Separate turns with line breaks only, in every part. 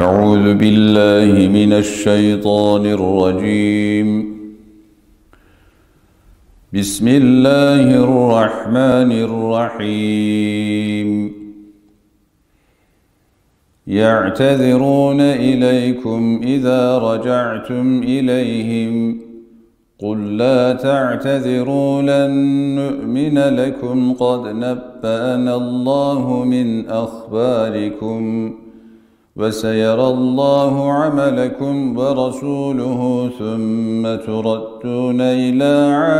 أعوذ بالله من الشيطان الرجيم. بسم الله الرحمن الرحيم. يعتذرون إليكم إذا رجعتم إليهم قل لا تعتذروا لن نؤمن لكم قد نبأنا الله من أخباركم وسيرى الله عملكم ورسوله ثم تردون إلى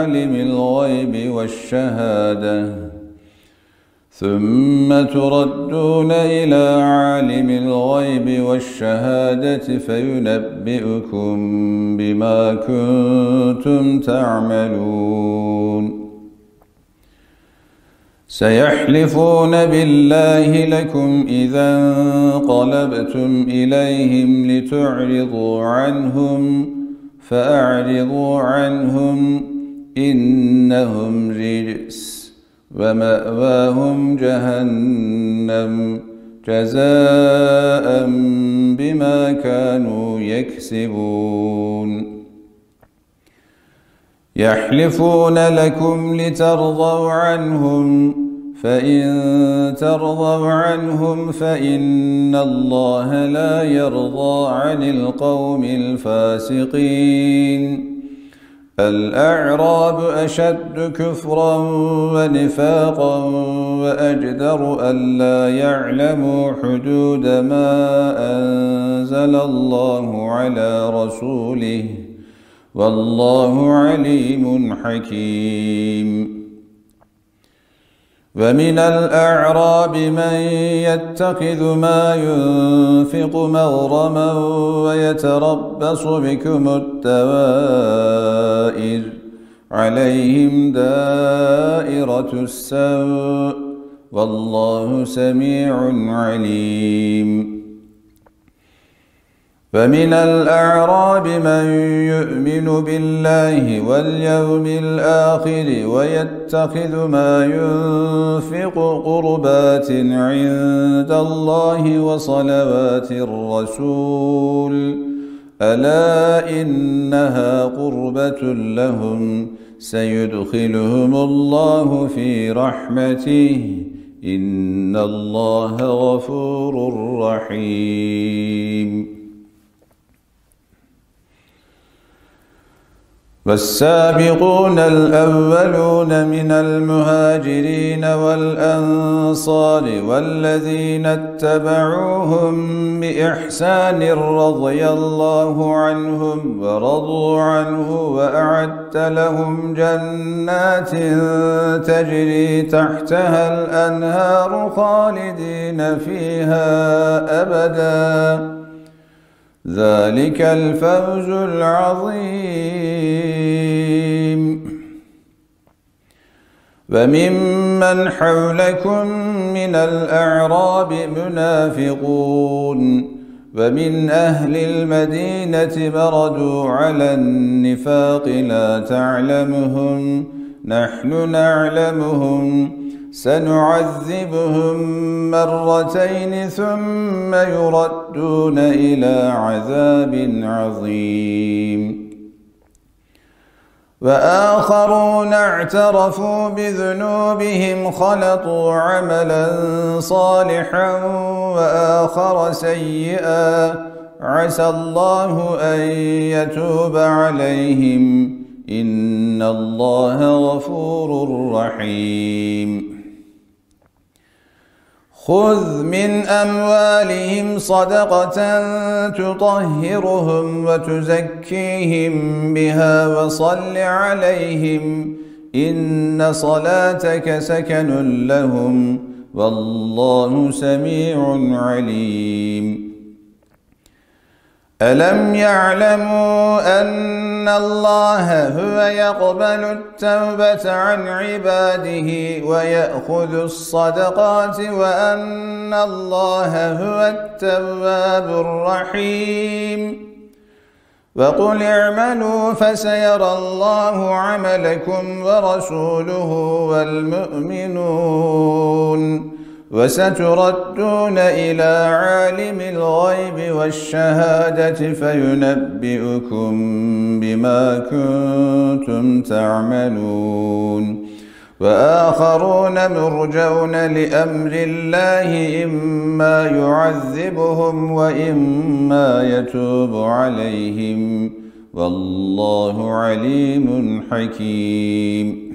عالم الغيب والشهادة فينبئكم بما كنتم تعملون. سيحلفون بالله لكم إذا انقلبتم إليهم لتعرضوا عنهم فأعرضوا عنهم إنهم رجس ومأواهم جهنم جزاء بما كانوا يكسبون. يحلفون لكم لترضوا عنهم فإن ترضوا عنهم فإن الله لا يرضى عن القوم الفاسقين. الأعراب أشد كفرا ونفاقا وأجدر ألا يعلموا حدود ما أنزل الله على رسوله والله عليم حكيم. ومن الأعراب من يتخذ ما ينفق مغرما ويتربص بكم الدوائر عليهم دائرة السوء والله سميع عليم. ومن الأعراب من يؤمن بالله واليوم الآخر ويتخذ ما ينفق قربات عند الله وصلوات الرسول ألا إنها قربة لهم سيدخلهم الله في رحمته إن الله غفور رحيم. والسابقون الأولون من المهاجرين والأنصار والذين اتبعوهم بإحسان رضي الله عنهم ورضوا عنه وأعد لهم جنات تجري تحتها الأنهار خالدين فيها أبدا ذلك الفوز العظيم. وممن حولكم من الأعراب منافقون ومن أهل المدينة مردوا على النفاق لا تعلمهم نحن نعلمهم سنعذبهم مرتين ثم يردون إلى عذاب عظيم. وآخرون اعترفوا بذنوبهم خلطوا عملا صالحا وآخر سيئا عسى الله أن يتوب عليهم إن الله غفور رحيم. خذ من أموالهم صدقة تطهرهم وتزكيهم بها وصل عليهم إن صلاتك سكن لهم والله سميع عليم. ألم يعلموا أن الله هو يقبل التوبة عن عباده ويأخذ الصدقات وأن الله هو التواب الرحيم. وقل اعملوا فسيرى الله عملكم ورسوله والمؤمنون وستردون إلى عالم الغيب والشهادة فينبئكم بما كنتم تعملون وآخرون مرجون لأمر الله إما يعذبهم وإما يتوب عليهم والله عليم حكيم.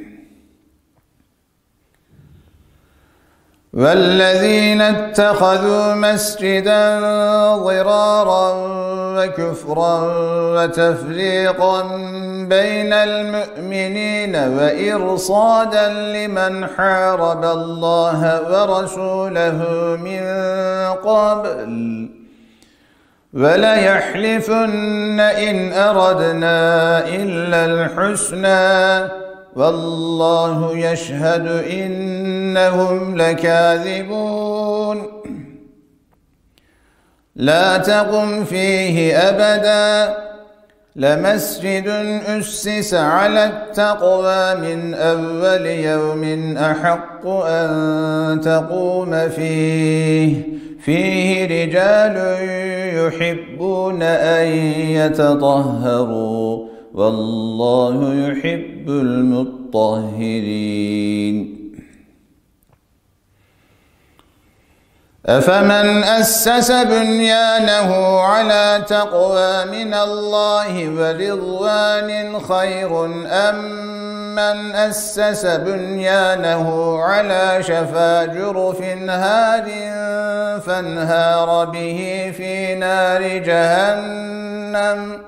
والذين اتخذوا مسجدا ضرارا وكفرا وتفريقا بين المؤمنين وإرصادا لمن حارب الله ورسوله من قبل وليحلفن إن أردنا إلا الحسنى والله يشهد إنهم لكاذبون. لا تقم فيه أبدا لمسجد أسس على التقوى من أول يوم أحق أن تقوم فيه رجال يحبون أن يتطهروا والله يحب المطهرين. أفمن أسس بنيانه على تقوى من الله ورضوان خير أم من أسس بنيانه على شفا جرف هار فانهار به في نار جهنم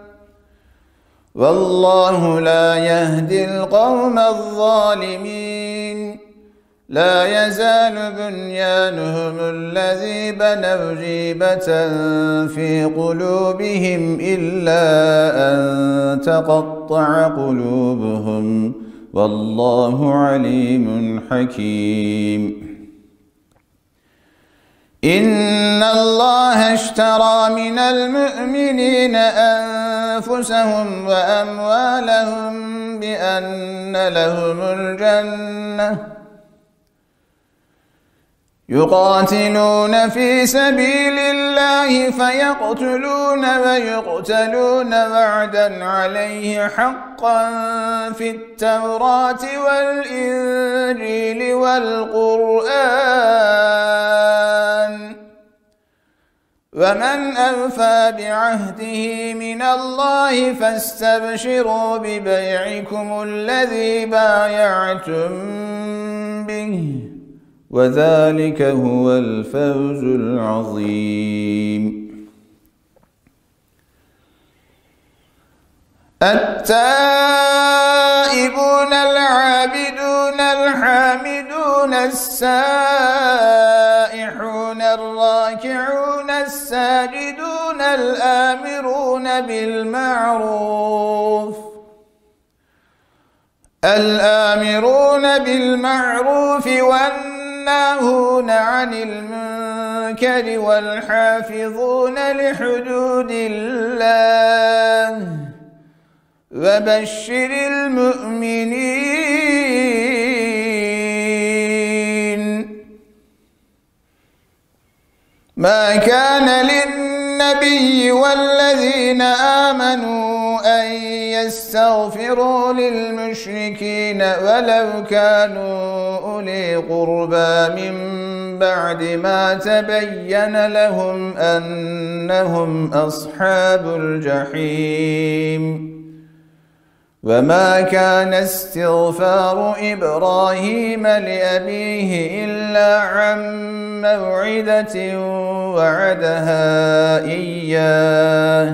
والله لا يهدي القوم الظالمين. لا يزال بنيانهم الذي بنوا ريبة في قلوبهم إلا أن تقطع قلوبهم والله عليم حكيم. إن الله اشترى من المؤمنين أنفسهم وأموالهم بأن لهم الجنة يقاتلون في سبيل الله فيقتلون ويقتلون وعدا عليه حقا في التوراة والإنجيل والقرآن ومن أوفى بعهده من الله فاستبشروا ببيعكم الذي بايعتم به وذلك هو الفوز العظيم. التائبون العابدون الحامدون السائحون الراكعون الساجدون الآمرون بالمعروف والناهون عن المنكر والحافظون لحدود الله وبشر المؤمنين. ما كان للنبي والذين آمنوا أن يستغفروا للمشركين ولو كانوا أولي قربى من بعد ما تبين لهم أنهم أصحاب الجحيم. وما كان استغفار إبراهيم لأبيه إلا عن موعدة وعدها إياه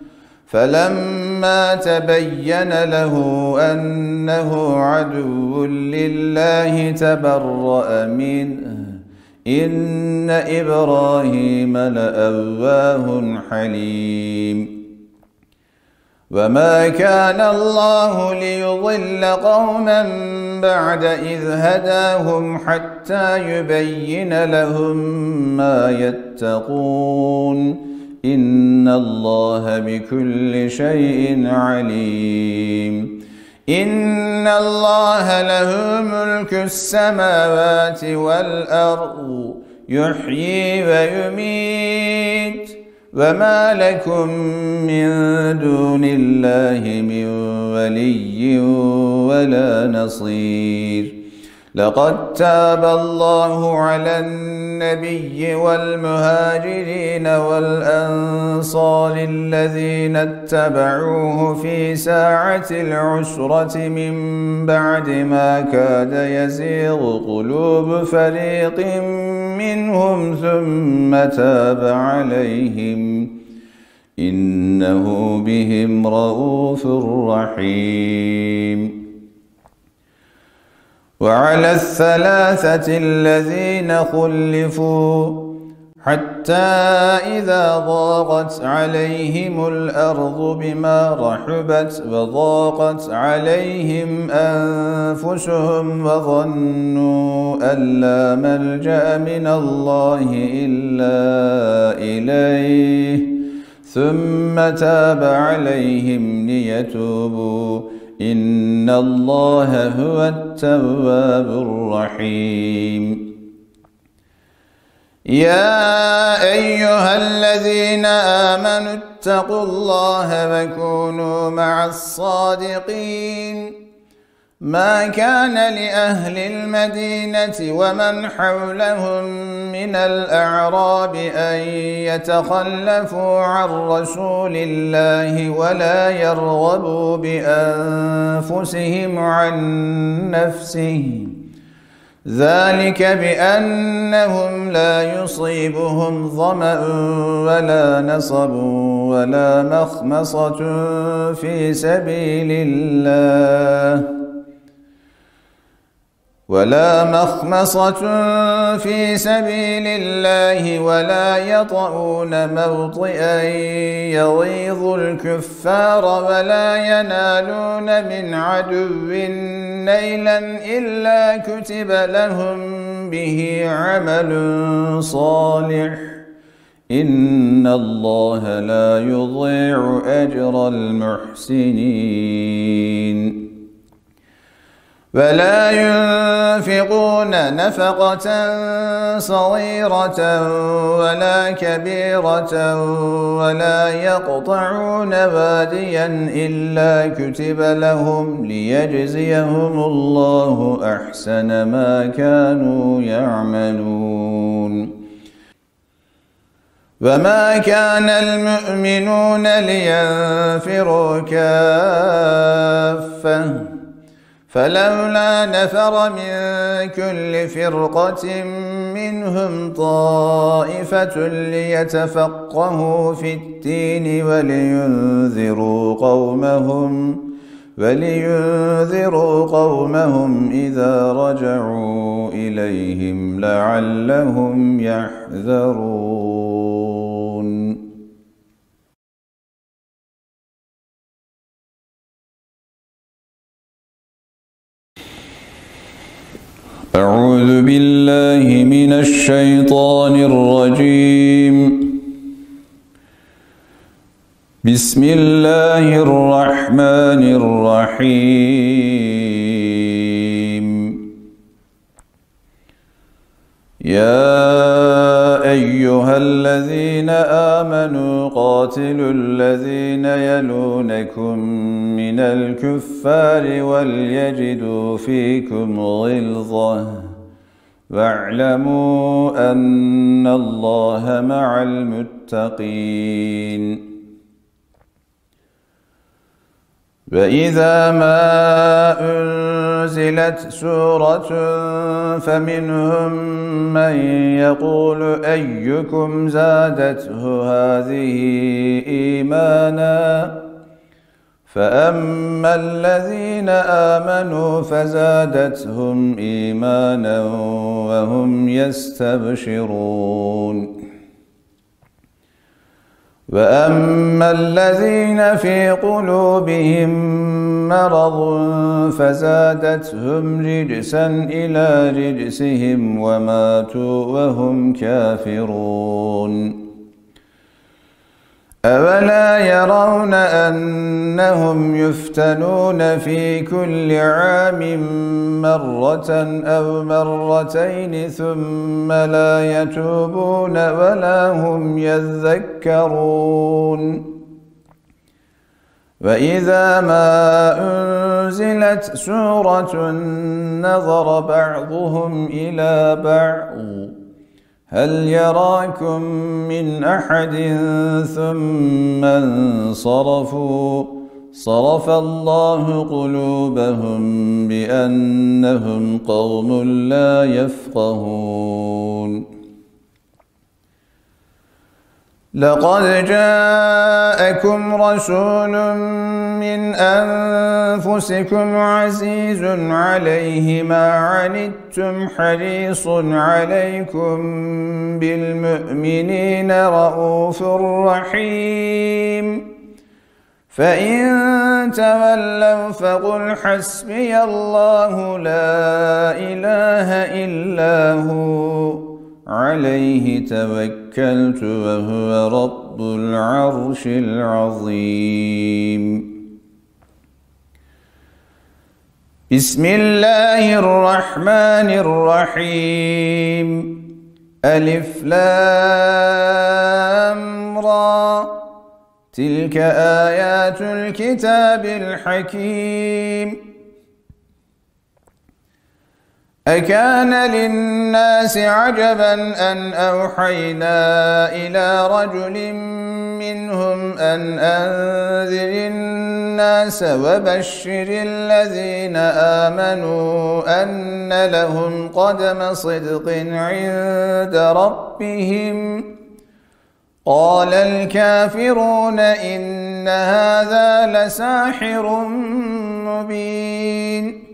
فلما تبين له أنه عدو لله تبرأ منه إن إبراهيم لأواه حليم. وما كان الله ليضل قوما بعد إذ هداهم حتى يبين لهم ما يتقون إن الله بكل شيء عليم. إن الله له ملك السماوات والأرض يحيي ويميت وما لكم من دون الله من ولي ولا نصير لقد تاب الله على النبي والمهاجرين والأنصار الذين اتبعوه في ساعة العسرة من بعد ما كاد يزيغ قلوب فريق منهم ثم تاب عليهم إنه بهم رءوف رحيم. وعلى الثلاثة الذين خلفوا حتى إذا ضاقت عليهم الأرض بما رحبت وضاقت عليهم أنفسهم وظنوا أن لا ملجأ من الله إلا إليه ثم تاب عليهم ليتوبوا إن الله هو التواب الرحيم. يا أيها الذين آمنوا اتقوا الله وكونوا مع الصادقين. ما كان لأهل المدينة ومن حولهم من الأعراب أن يتخلفوا عن رسول الله ولا يرغبوا بأنفسهم عن نفسه ذلك بأنهم لا يصيبهم ظمأ ولا نصب ولا مخمصة في سبيل الله ولا يطؤون موطئا يغيظ الكفار ولا ينالون من عدو نيلا إلا كتب لهم به عمل صالح إن الله لا يضيع أجر المحسنين. ولا ينفقون نفقة صغيرة ولا كبيرة ولا يقطعون واديا إلا كتب لهم ليجزيهم الله أحسن ما كانوا يعملون. وما كان المؤمنون لينفروا كافة فلولا نفر من كل فرقة منهم طائفة ليتفقهوا في الدين ولينذروا قومهم إذا رجعوا إليهم لعلهم يحذرون. أعوذ بالله من الشيطان الرجيم. بسم الله الرحمن الرحيم. يا أيها الذين آمنوا قاتلوا الذين يلونكم من الكفار وليجدوا فيكم غلظة واعلموا أن الله مع المتقين. وإذا ما أنزلت سورة فمنهم من يقول أيكم زادته هذه إيمانا فأما الذين آمنوا فزادتهم إيمانا وهم يستبشرون. وأما الذين في قلوبهم مرض فزادتهم رجسا إلى رجسهم وماتوا وهم كافرون. أولا يرون أن أنهم يفتنون في كل عام مرة أو مرتين ثم لا يتوبون ولا هم يذكرون. وإذا ما أنزلت سورة نظر بعضهم إلى بعض هل يراكم من أحد ثم انصرفوا صرف الله قلوبهم بأنهم قوم لا يفقهون. لقد جاءكم رسول من أنفسكم عزيز عليه ما عنتم حريص عليكم بالمؤمنين رؤوف رحيم. فإن تولوا فقل حسبي الله لا إله إلا هو عليه توكلت وهو رب العرش العظيم. بسم الله الرحمن الرحيم. ألف لام را تلك آيات الكتاب الحكيم. أكان للناس عجبا أن أوحينا إلى رجل منهم أن أنذر الناس وبشر الذين آمنوا أن لهم قدم صدق عند ربهم. قال الكافرون إن هذا لساحر مبين.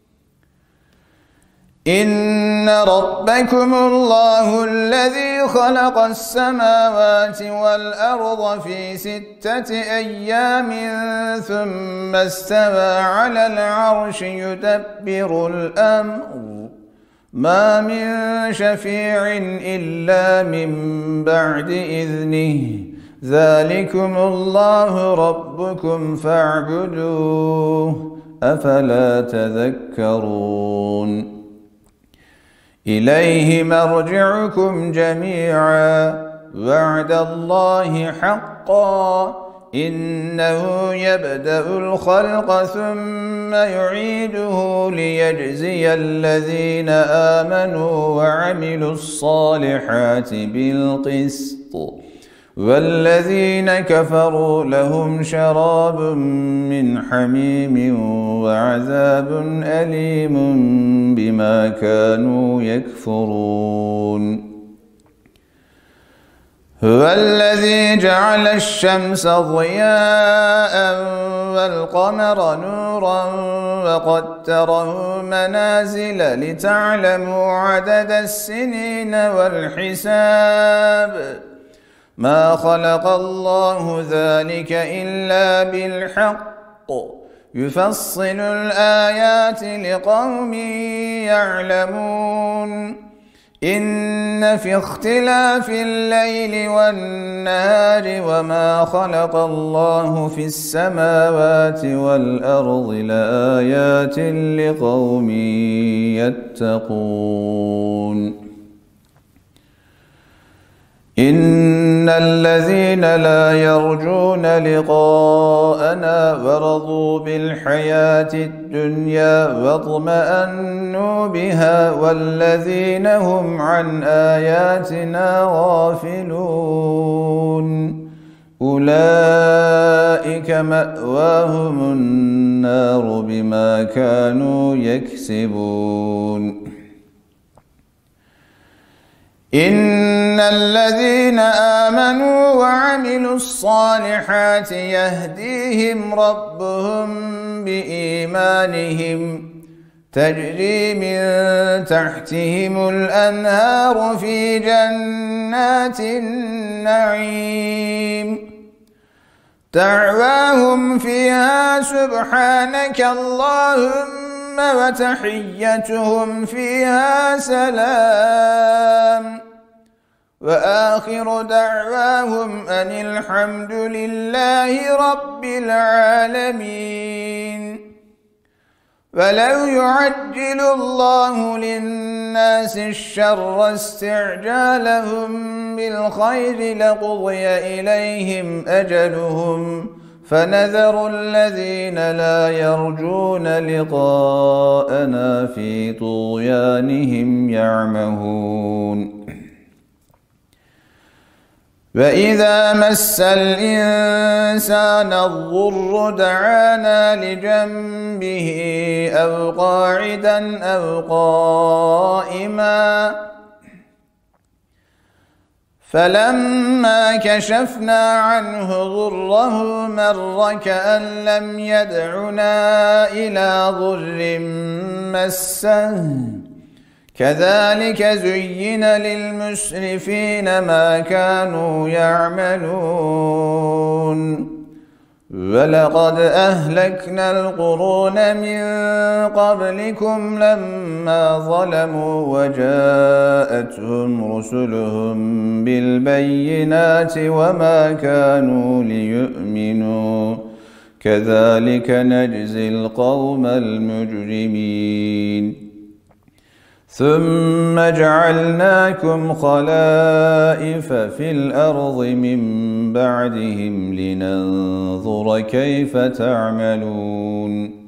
إن ربكم الله الذي خلق السماوات والأرض في 6 أيام ثم استوى على العرش يدبر الأمر ما من شفيع إلا من بعد إذنه ذلكم الله ربكم فاعبدوه أفلا تذكرون. إليه مرجعكم جميعا وعد الله حقا إنه يبدأ الخلق ثم يعيده ليجزي الذين آمنوا وعملوا الصالحات بالقسط والذين كفروا لهم شراب من حميم وعذاب أليم بما كانوا يكفرون. هو الذي جعل الشمس ضياء والقمر نورا وقدره منازل لتعلموا عدد السنين والحساب ما خلق الله ذلك إلا بالحق يفصل الآيات لقوم يعلمون. إن في اختلاف الليل والنهار وما خلق الله في السماوات والأرض لآيات لقوم يتقون. إن الذين لا يرجون لقاءنا ورضوا بالحياة الدنيا واطمأنوا بها والذين هم عن آياتنا غافلون أولئك مأواهم النار بما كانوا يكسبون. إن الذين آمنوا وعملوا الصالحات يهديهم ربهم بإيمانهم تجري من تحتهم الأنهار في جنات النعيم دعواهم فيها سبحانك اللهم وتحيتهم فيها سلام وآخر دعواهم أن الحمد لله رب العالمين. ولو يعجل الله للناس الشر استعجالهم بالخير لقضي إليهم أجلهم فنذر الذين لا يرجون لقاءنا في طغيانهم يعمهون. وإذا مس الإنسان الضر دعانا لجنبه أو قاعدا أو قائما فلما كشفنا عنه ضره مر كأن لم يدعنا إلى ضر مسه كذلك زين للمسرفين ما كانوا يعملون. ولقد أهلكنا القرون من قبلكم لما ظلموا وجاءتهم رسلهم بالبينات وما كانوا ليؤمنوا كذلك نجزي القوم المجرمين. ثم جعلناكم خلائف في الأرض من بعدهم لننظر كيف تعملون.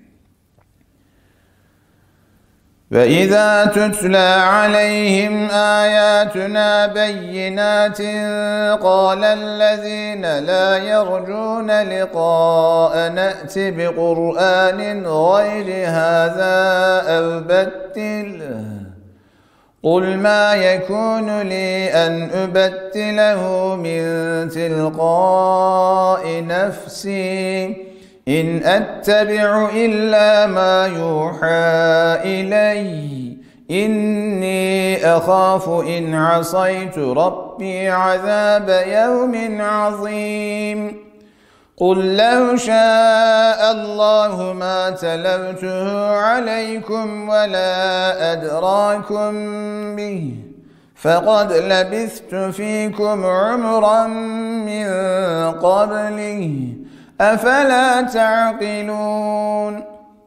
وإذا تتلى عليهم آياتنا بينات قال الذين لا يرجون لقاء نأت بقرآن غير هذا أو بدله قل ما يكون لي أن أبدله من تلقاء نفسي إن أتبع إلا ما يوحى إلي إني أخاف إن عصيت ربي عذاب يوم عظيم. قل لو شاء الله ما تلوته عليكم ولا أدراكم به فقد لبثت فيكم عمرا من قبله أفلا تعقلون.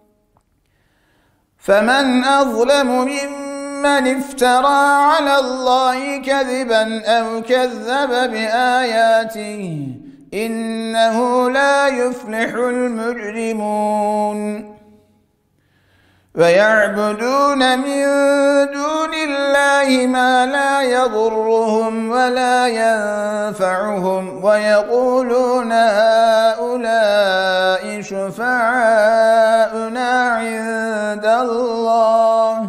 فمن أظلم ممن افترى على الله كذبا أو كذب بآياته إنه لا يفلح المجرمون. ويعبدون من دون الله ما لا يضرهم ولا ينفعهم ويقولون هؤلاء شفعاؤنا عند الله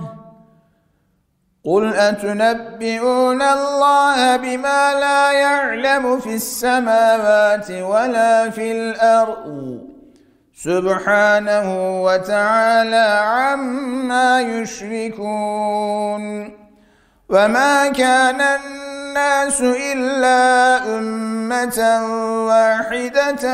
قل أتنبئون الله بما لا يعلم في السماوات ولا في الأرض سبحانه وتعالى عما يشركون. وما كان الناس إلا أمة واحدة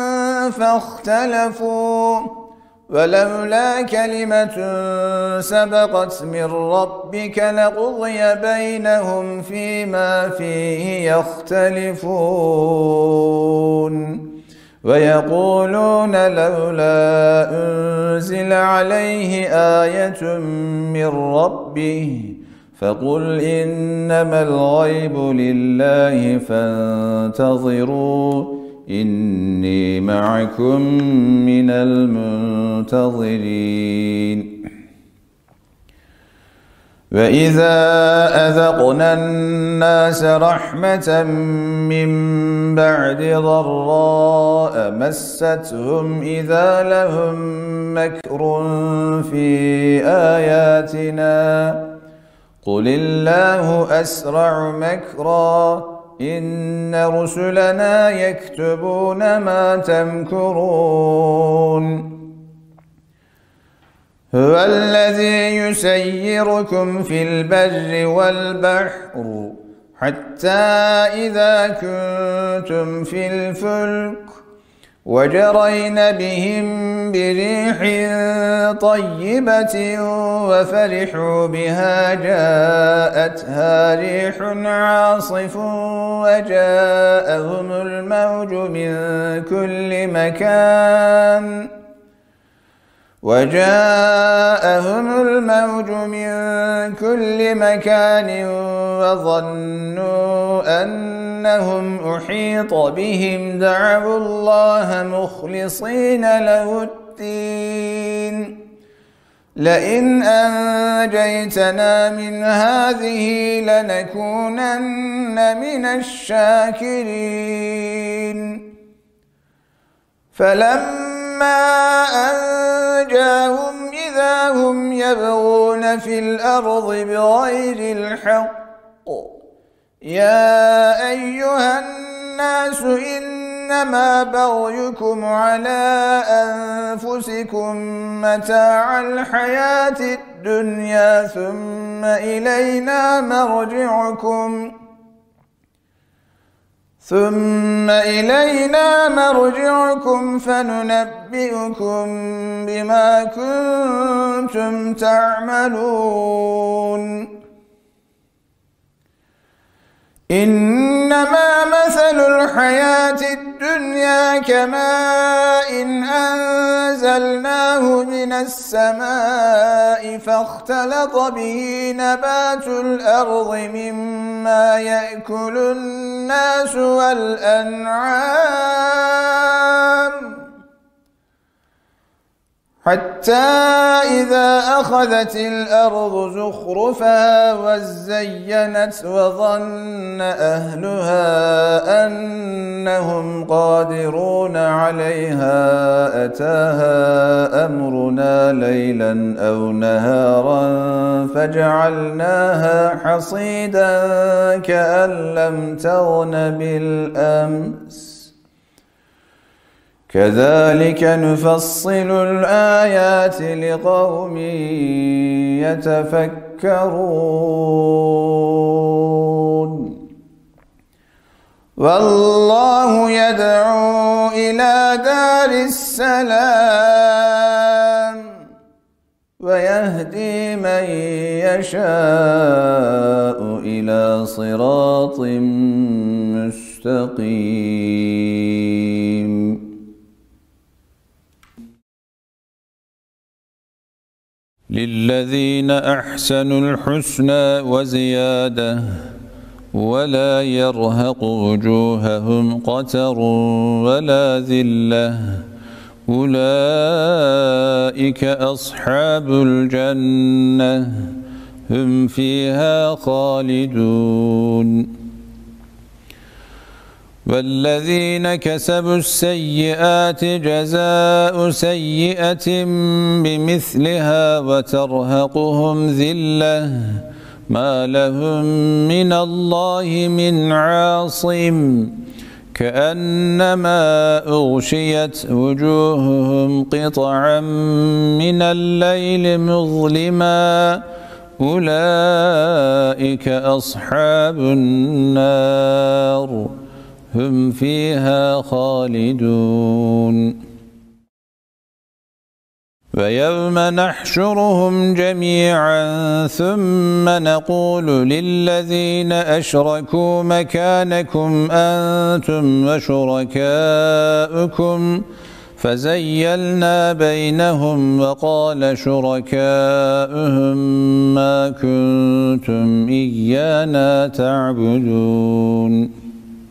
فاختلفوا ولولا كلمة سبقت من ربك لقضي بينهم فيما فيه يختلفون. ويقولون لولا أنزل عليه آية من ربه فقل إنما الغيب لله فانتظروا إني معكم من المنتظرين. وإذا أذقنا الناس رحمة من بعد ضراء مستهم إذا لهم مكر في آياتنا قل الله أسرع مكرا إن رسلنا يكتبون ما تمكرون. هو الذي يسيركم في البر والبحر حتى إذا كنتم في الفلك وجرين بهم بريح طيبة وفرحوا بها جاءتها ريح عاصف وجاءهم الموج من كل مكان وظنوا أنهم أحيط بهم دعوا الله مخلصين له الدين لئن أنجيتنا من هذه لنكونن من الشاكرين فلما أنجاهم إذا هم يبغون في الأرض بغير الحق يا أيها الناس إنما بغيكم على أنفسكم متاع الحياة الدنيا ثم إلينا مرجعكم فننبئكم بما كنتم تعملون إنما مثل الحياة الدنيا كماء أنزلناه من السماء فاختلط به نبات الأرض مما يأكل الناس والأنعام حتى إذا أخذت الأرض زخرفها وزينت وظن أهلها أنهم قادرون عليها أتاها أمرنا ليلا أو نهارا فجعلناها حصيدا كأن لم تغن بالأمس كذلك نفصل الآيات لقوم يتفكرون والله يدعو إلى دار السلام ويهدي من يشاء إلى صراط مستقيم للذين أحسنوا الحسنى وزيادة ولا يرهق وجوههم قتر ولا ذلة أولئك أصحاب الجنة هم فيها خالدون والذين كسبوا السيئات جزاء سيئة بمثلها وترهقهم ذلة ما لهم من الله من عاصم كأنما أغشيت وجوههم قطعا من الليل مظلما أولئك أصحاب النار هم فيها خالدون ويوم نحشرهم جميعا ثم نقول للذين أشركوا مكانكم أنتم وشركاؤكم فزيلنا بينهم وقال شركاؤهم ما كنتم إيانا تعبدون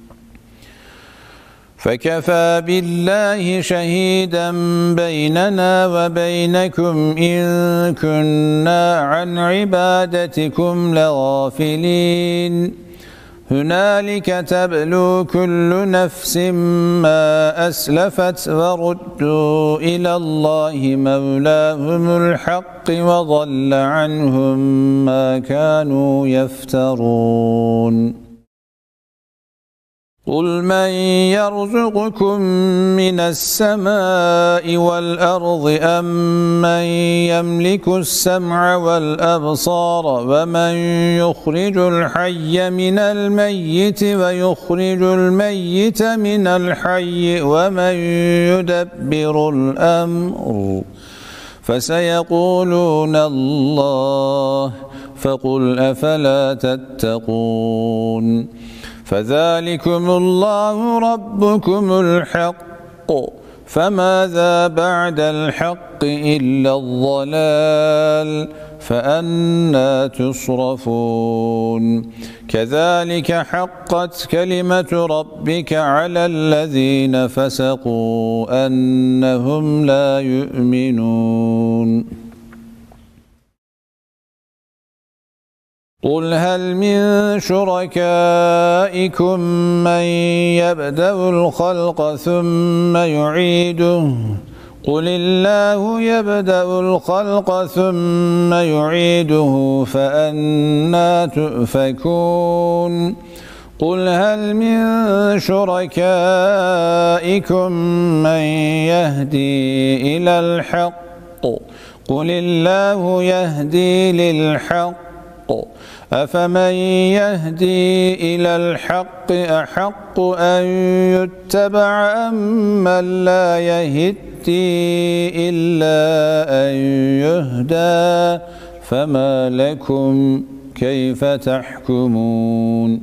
فكفى بالله شهيدا بيننا وبينكم إن كنا عن عبادتكم لغافلين هنالك تبلو كل نفس ما أسلفت وردوا إلى الله مولاهم الحق وضل عنهم ما كانوا يفترون قل من يرزقكم من السماء والأرض أم من يملك السمع والأبصار ومن يخرج الحي من الميت ويخرج الميت من الحي ومن يدبر الأمر فسيقولون الله فقل أفلا تتقون فذلكم الله ربكم الحق فماذا بعد الحق إلا الضلال فأنى تصرفون كذلك حقت كلمة ربك على الذين فسقوا أنهم لا يؤمنون قل هل من شركائكم من يبدأ الخلق ثم يعيده قل الله يبدأ الخلق ثم يعيده فأنى تؤفكون قل هل من شركائكم من يهدي إلى الحق قل الله يهدي للحق أفمن يهدي إلى الحق أحق أن يتبع أم من لا يهدي إلا أن يهدى فما لكم كيف تحكمون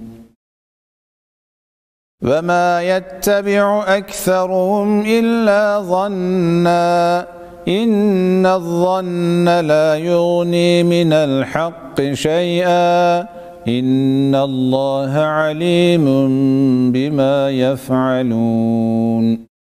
وما يتبع أكثرهم إلا ظنًّا إن الظن لا يغني من الحق شيئا إن الله عليم بما يفعلون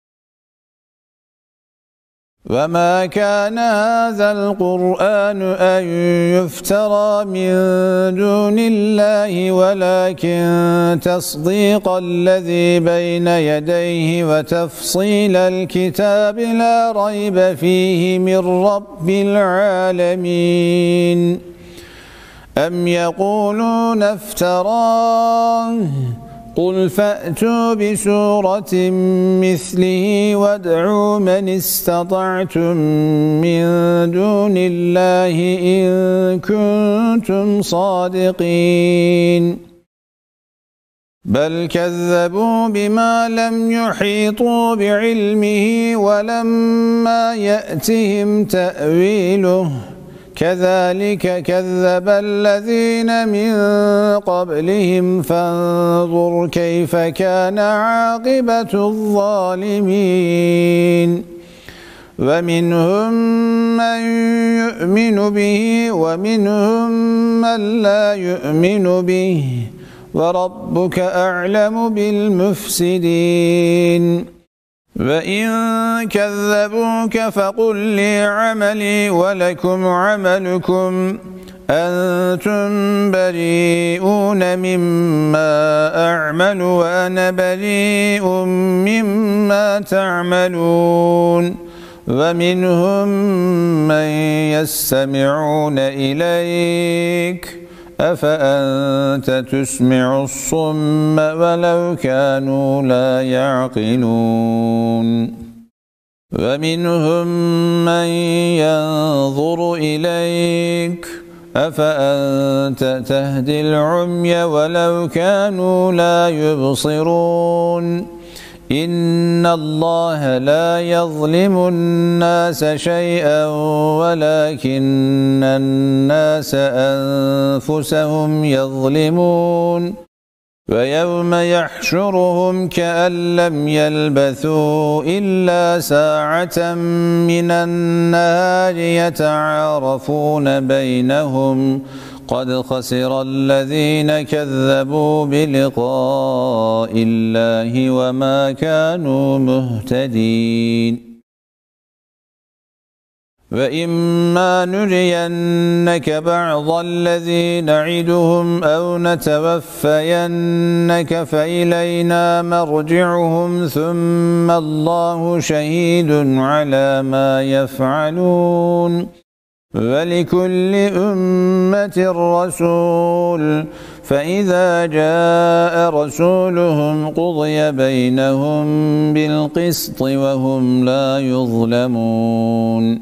وما كان هذا القرآن أن يفترى من دون الله ولكن تصديق الذي بين يديه وتفصيل الكتاب لا ريب فيه من رب العالمين أم يقولون افتراه قل فأتوا بسورة مثله وادعوا من استطعتم من دون الله إن كنتم صادقين بل كذبوا بما لم يحيطوا بعلمه ولما يأتهم تأويله كذلك كذب الذين من قبلهم فانظر كيف كان عاقبة الظالمين ومنهم من يؤمن به ومنهم من لا يؤمن به وربك أعلم بالمفسدين وإن كذبوك فقل لي عملي ولكم عملكم أنتم بريئون مما أعمل وأنا بريء مما تعملون ومنهم من يستمعون إليك أفأنت تسمع الصم ولو كانوا لا يعقلون ومنهم من ينظر إليك أفأنت تهدي العمي ولو كانوا لا يبصرون إن الله لا يظلم الناس شيئا ولكن الناس أنفسهم يظلمون ويوم يحشرهم كأن لم يلبثوا إلا ساعة من النهار يتعارفون بينهم قد خسر الذين كذبوا بلقاء الله وما كانوا مهتدين وإما نرينك بعض الذي نعدهم أو نتوفينك فإلينا مرجعهم ثم الله شهيد على ما يفعلون ولكل أمة رسول فإذا جاء رسولهم قضي بينهم بالقسط وهم لا يظلمون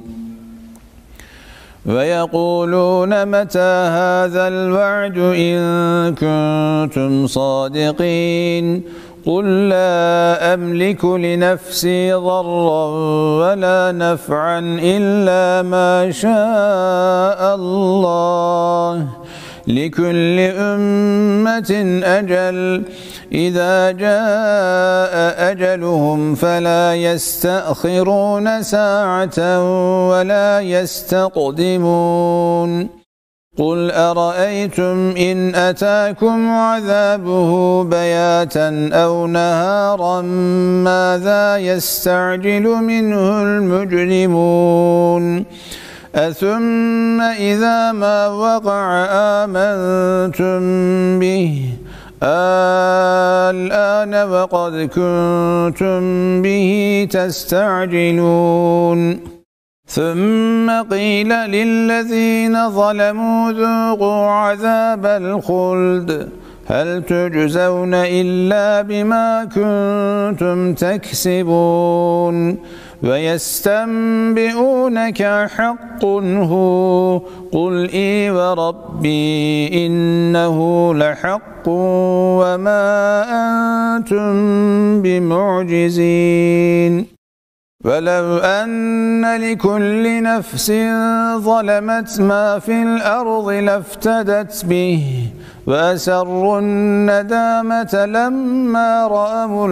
ويقولون متى هذا الوعد إن كنتم صادقين قل لا أملك لنفسي ضرا ولا نفعا إلا ما شاء الله لكل أمة أجل إذا جاء أجلهم فلا يستأخرون ساعة ولا يستقدمون قل أرأيتم إن أتاكم عذابه بياتا أو نهارا ماذا يستعجل منه المجرمون أثم إذا ما وقع آمنتم به الآن وقد كنتم به تستعجلون ثم قيل للذين ظلموا ذوقوا عذاب الخلد هل تجزون إلا بما كنتم تكسبون ويستنبئونك حق هو قل إي وربي إنه لحق وما أنتم بمعجزين ولو أن لكل نفس ظلمت ما في الأرض لافتدت به وأسروا الندامة لما رأوا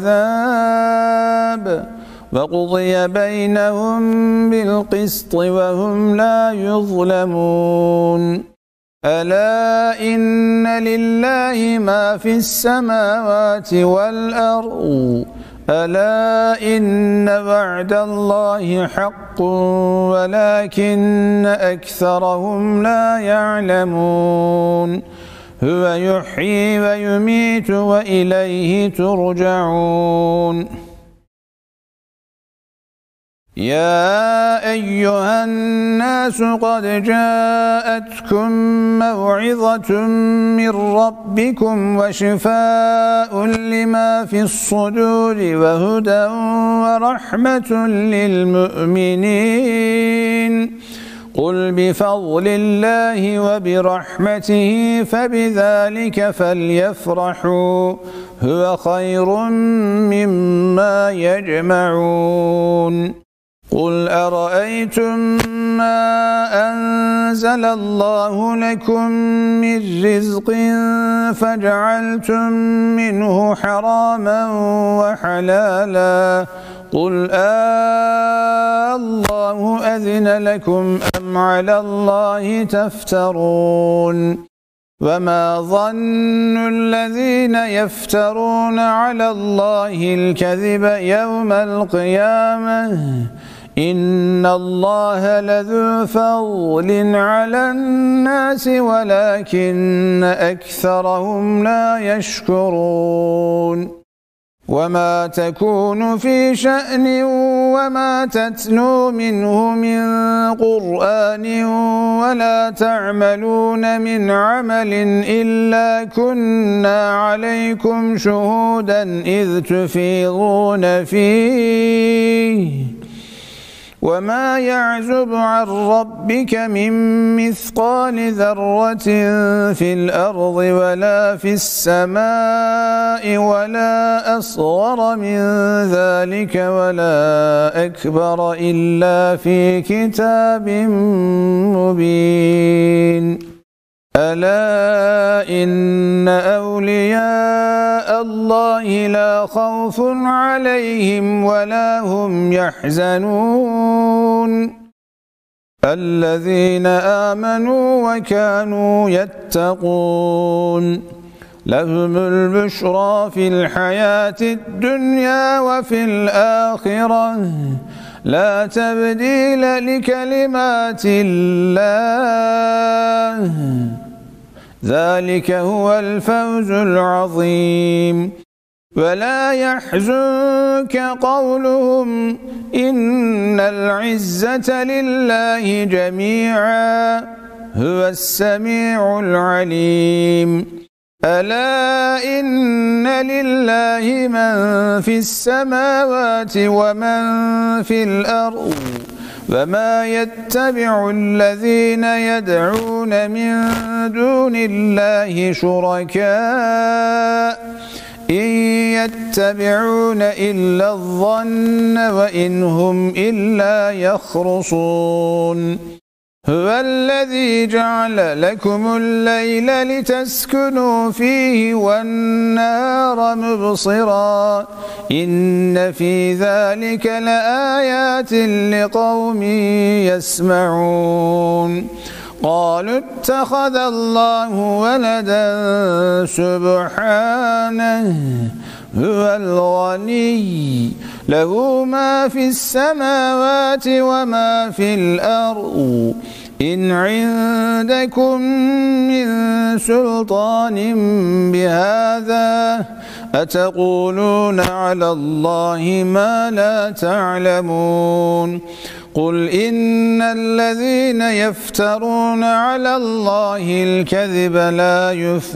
العذاب وقضي بينهم بالقسط وهم لا يظلمون ألا إن لله ما في السماوات والأرض ألا إن وعد الله حق ولكن أكثرهم لا يعلمون هو يحيي ويميت وإليه ترجعون يا أيها الناس قد جاءتكم موعظة من ربكم وشفاء لما في الصدور وهدى ورحمة للمؤمنين قل بفضل الله وبرحمته فبذلك فليفرحوا هو خير مما يجمعون قل أرأيتم ما أنزل الله لكم من رزق فجعلتم منه حراما وحلالا قل الله أذن لكم أم على الله تفترون وما ظن الذين يفترون على الله الكذب يوم القيامة إن الله لذو فضل على الناس ولكن أكثرهم لا يشكرون وما تكون في شأن وما تتلو منه من قرآن ولا تعملون من عمل إلا كنا عليكم شهودا إذ تفيضون فيه وما يعزب عن ربك من مثقال ذرة في الأرض ولا في السماء ولا أصغر من ذلك ولا أكبر إلا في كتاب مبين ألا إن أولياء الله لا خوف عليهم ولا هم يحزنون الذين آمنوا وكانوا يتقون لهم البشرى في الحياة الدنيا وفي الآخرة لا تبديل لكلمات الله ذلك هو الفوز العظيم ولا يحزنك قولهم إن العزة لله جميعا هو السميع العليم ألا إن لله من في السماوات ومن في الأرض وما يتبع الذين يدعون من دون الله شركاء إن يتبعون إلا الظن وإن هم إلا يخرصون هو الذي جعل لكم الليل لتسكنوا فيه والنهار مبصرا إن في ذلك لآيات لقوم يسمعون قالوا اتخذ الله ولدا سبحانه هو الغني له ما في السماوات وما في الأرض إن عندكم من سلطان بهذا أتقولون على الله ما لا تعلمون قل إن الذين يفترون على الله الكذب لا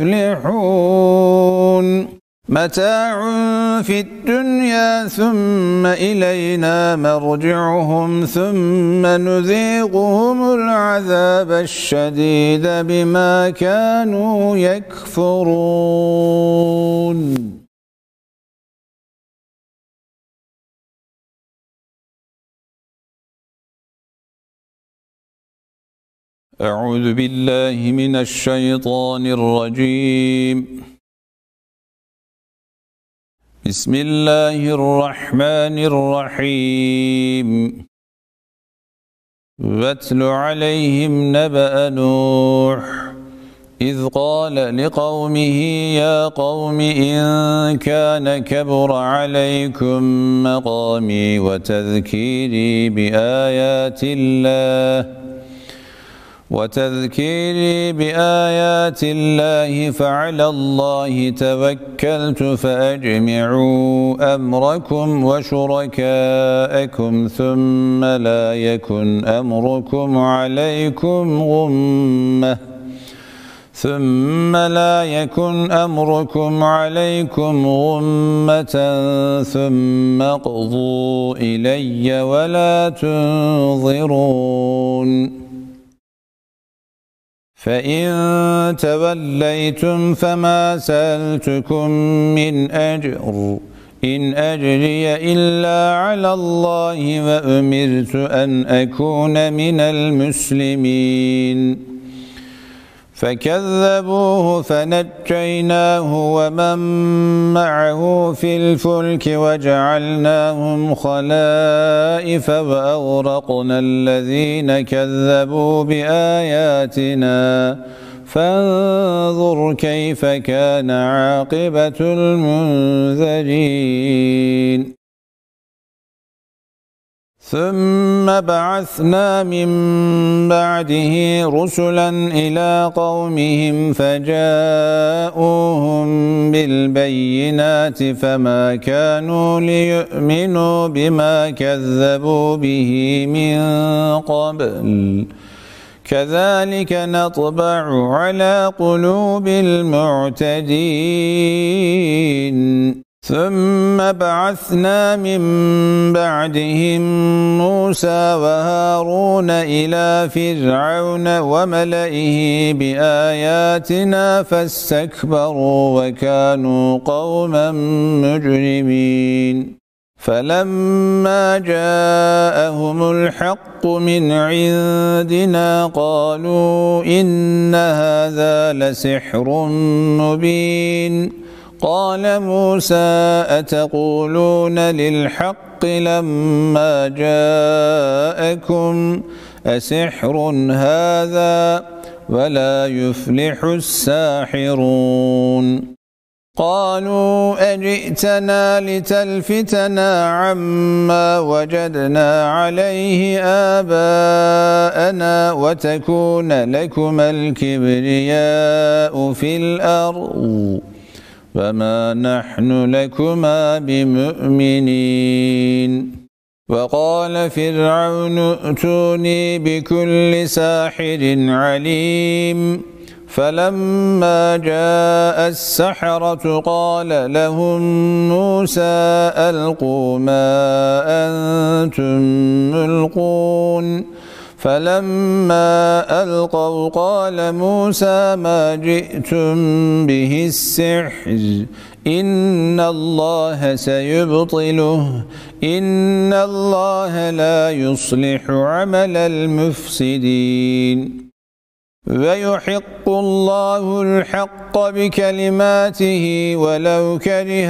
يفلحون متاع في الدنيا ثم إلينا مرجعهم ثم نذيقهم العذاب الشديد بما كانوا يكفرون. أعوذ بالله من الشيطان الرجيم. بسم الله الرحمن الرحيم. واتل عليهم نبأ نوح إذ قال لقومه يا قوم إن كان كبر عليكم مقامي وتذكيري بآيات الله فعلى الله توكلت فأجمعوا أمركم وشركاءكم ثم لا يكن أمركم عليكم غمة ثم اقضوا إلي ولا تنظرون فإن توليتم فما سألتكم من أجر إن أجري إلا على الله وأمرت أن أكون من المسلمين فكذبوه فنجيناه ومن معه في الفلك وجعلناهم خلائف وأغرقنا الذين كذبوا بآياتنا فانظر كيف كان عاقبة المنذرين ثم بعثنا من بعده رسلا إلى قومهم فجاءوهم بالبينات فما كانوا ليؤمنوا بما كذبوا به من قبل كذلك نطبع على قلوب المعتدين ثم بعثنا من بعدهم موسى وهارون إلى فرعون وملئه بآياتنا فاستكبروا وكانوا قوما مجرمين فلما جاءهم الحق من عندنا قالوا إن هذا لسحر مبين قال موسى أتقولون للحق لما جاءكم أسحر هذا ولا يفلح الساحرون قالوا أجئتنا لتلفتنا عما وجدنا عليه آباءنا وتكون لكما الكبرياء في الأرض وما نحن لكما بمؤمنين وقال فرعون ائتوني بكل ساحر عليم فلما جاء السحرة قال لهم موسى ألقوا ما أنتم ملقون فلما ألقوا قال موسى ما جئتم به السحر إن الله سيبطله إن الله لا يصلح عمل المفسدين ويحق الله الحق بكلماته ولو كره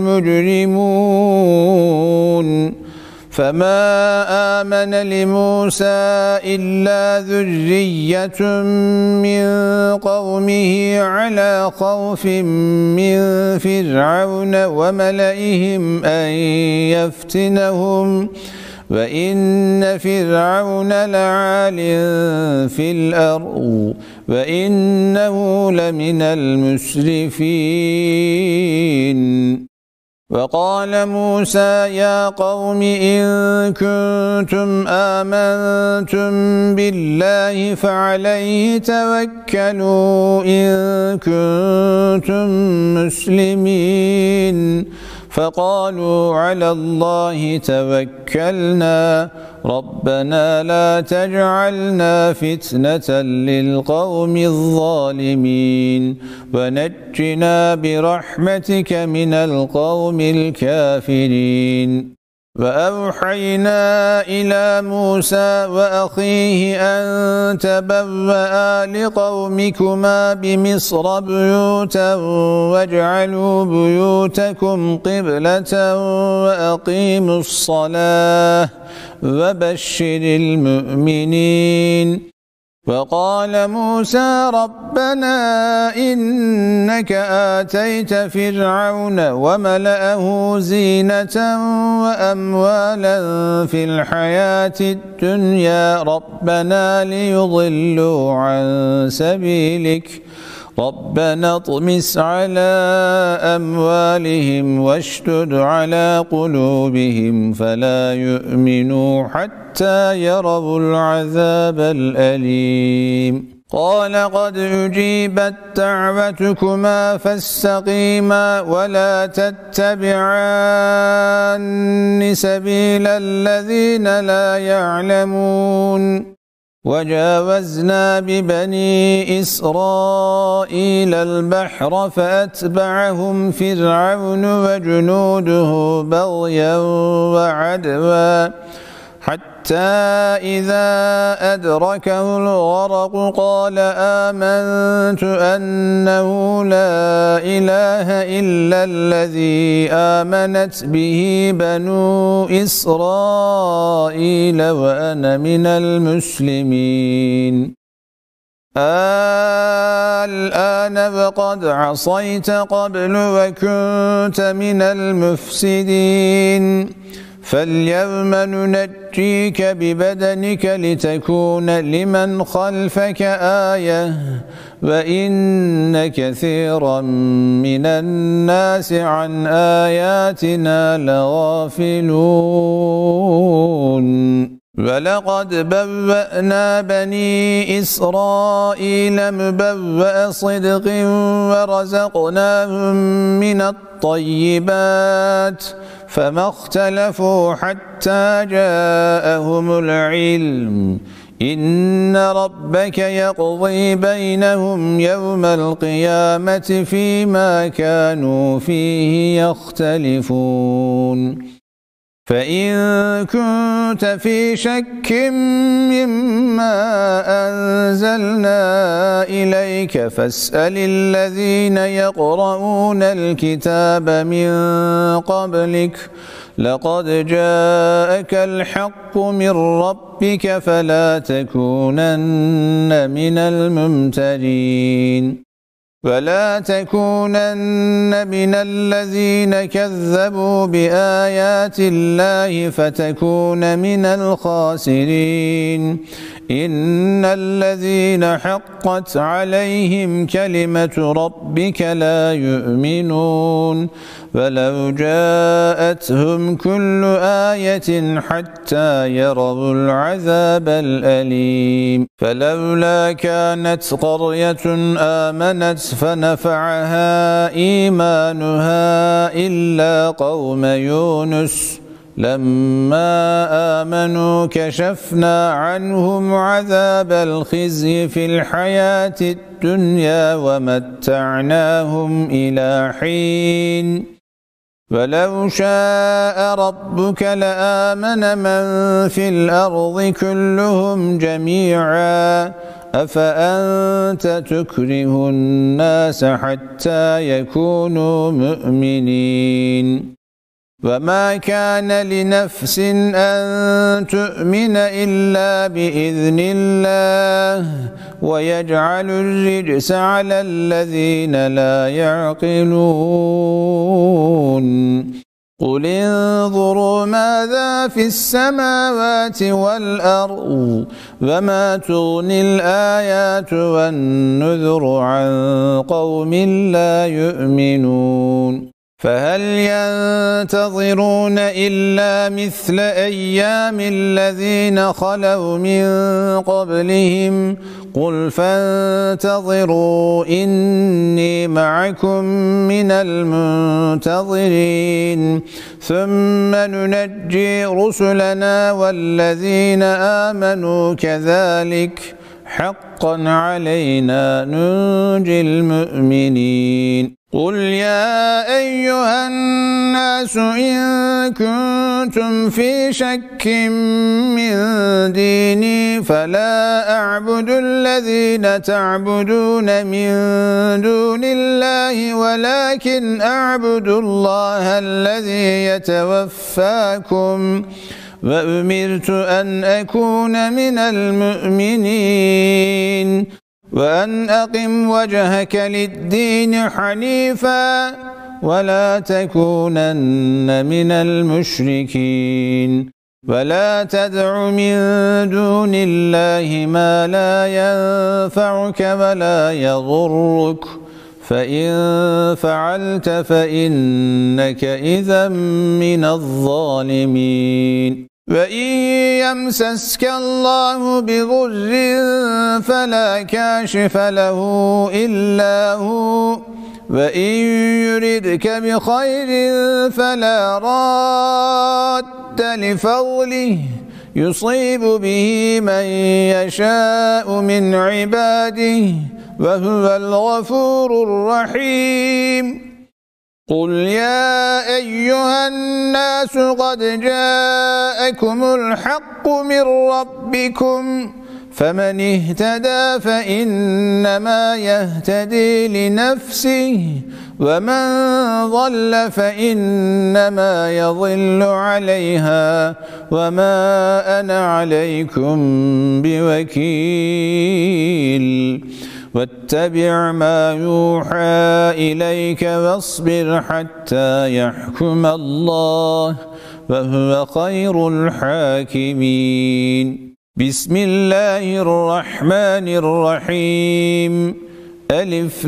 المجرمون فما آمن لموسى إلا ذرية من قومه على خوف من فرعون وملئهم أن يفتنهم وإن فرعون لعال في الأرض وإنه لمن المسرفين وقال موسى يا قوم إن كنتم آمنتم بالله فعليه توكلوا إن كنتم مسلمين فقالوا على الله توكلنا ربنا لا تجعلنا فتنة للقوم الظالمين ونجنا برحمتك من القوم الكافرين وأوحينا إلى موسى وأخيه أن تبوأ لقومكما بمصر بيوتا واجعلوا بيوتكم قبلة وأقيموا الصلاة وبشر المؤمنين وقال موسى ربنا إنك آتيت فرعون وملأه زينة وأموالا في الحياة الدنيا ربنا ليضلوا عن سبيلك ربنا اطمس على أموالهم واشدد على قلوبهم فلا يؤمنوا حتى يروا العذاب الأليم قال قد أجيبت دعوتكما فاستقيما ولا تتبعان سبيل الذين لا يعلمون وجاوزنا ببني إسرائيل البحر فأتبعهم فرعون وجنوده بغيا وعدوا حتى إذا أدركه الغرق قال آمنت أنه لا إله إلا الذي آمنت به بنو إسرائيل وأنا من المسلمين الآن وقد عصيت قبل وكنت من المفسدين فاليوم ننجيك ببدنك لتكون لمن خلفك آية وإن كثيرا من الناس عن آياتنا لغافلون ولقد بوأنا بني إسرائيل مبوأ صدق ورزقناهم من الطيبات فما اختلفوا حتى جاءهم العلم إن ربك يقضي بينهم يوم القيامة فيما كانوا فيه يختلفون فإن كنت في شك مما أنزلنا إليك فاسأل الذين يقرؤون الكتاب من قبلك لقد جاءك الحق من ربك فلا تكونن من الممترين ولا تكونن من الذين كذبوا بآيات الله فتكون من الخاسرين إن الذين حقت عليهم كلمة ربك لا يؤمنون ولو جاءتهم كل آية حتى يروا العذاب الأليم فلولا كانت قرية آمنت فنفعها إيمانها إلا قوم يونس لما آمنوا كشفنا عنهم عذاب الخزي في الحياة الدنيا ومتعناهم إلى حين ولو شاء ربك لآمن من في الأرض كلهم جميعا أفأنت تكره الناس حتى يكونوا مؤمنين وما كان لنفس أن تؤمن إلا بإذن الله ويجعل الرجس على الذين لا يعقلون قل انظروا ماذا في السماوات والأرض وما تغني الآيات والنذر عن قوم لا يؤمنون فهل ينتظرون إلا مثل أيام الذين خلوا من قبلهم قل فانتظروا إني معكم من المنتظرين ثم ننجي رسلنا والذين آمنوا كذلك حقا علينا ننجي المؤمنين قل يا أيها الناس إن كنتم في شك من ديني فلا أعبد الذين تعبدون من دون الله ولكن أعبد الله الذي يتوفاكم وأمرت أن أكون من المؤمنين وأن أقم وجهك للدين حنيفا ولا تكونن من المشركين ولا تدع من دون الله ما لا ينفعك ولا يضرك فإن فعلت فإنك إذا من الظالمين وإن يمسسك الله بضر فلا كاشف له إلا هو وإن يردك بخير فلا راد لفضله يصيب به من يشاء من عباده وهو الغفور الرحيم قل يا أيها الناس قد جاءكم الحق من ربكم فمن اهتدى فإنما يهتدي لنفسه ومن ضل فإنما يضل عليها وما أنا عليكم بوكيل واتبع ما يوحى إليك واصبر حتى يحكم الله وهو خير الحاكمين بسم الله الرحمن الرحيم ألف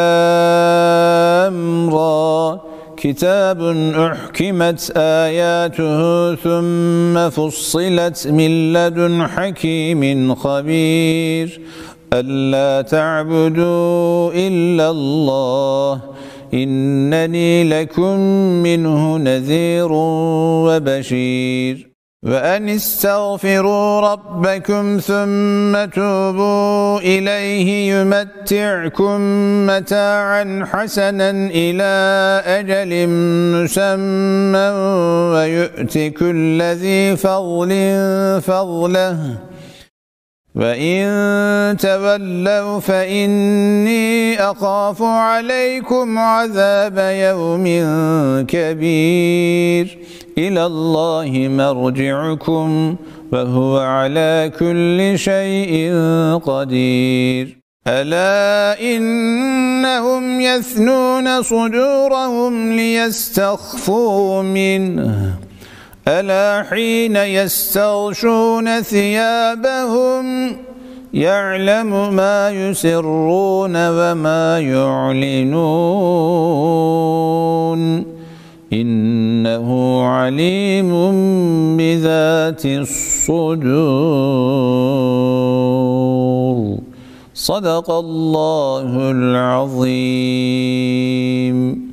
لام را كتاب أحكمت آياته ثم فصلت من لدن حكيم خبير ألا تعبدوا إلا الله إنني لكم منه نذير وبشير وأن استغفروا ربكم ثم توبوا إليه يمتعكم متاعا حسنا إلى أجل مسمى ويؤت كل ذي فضل فضله وإن تولوا فإني أخاف عليكم عذاب يوم كبير إلى الله مرجعكم وهو على كل شيء قدير ألا إنهم يثنون صدورهم ليستخفوا منه ألا حين يستغشون ثيابهم يعلم ما يسرون وما يعلنون إنه عليم بذات الصدور. صدق الله العظيم.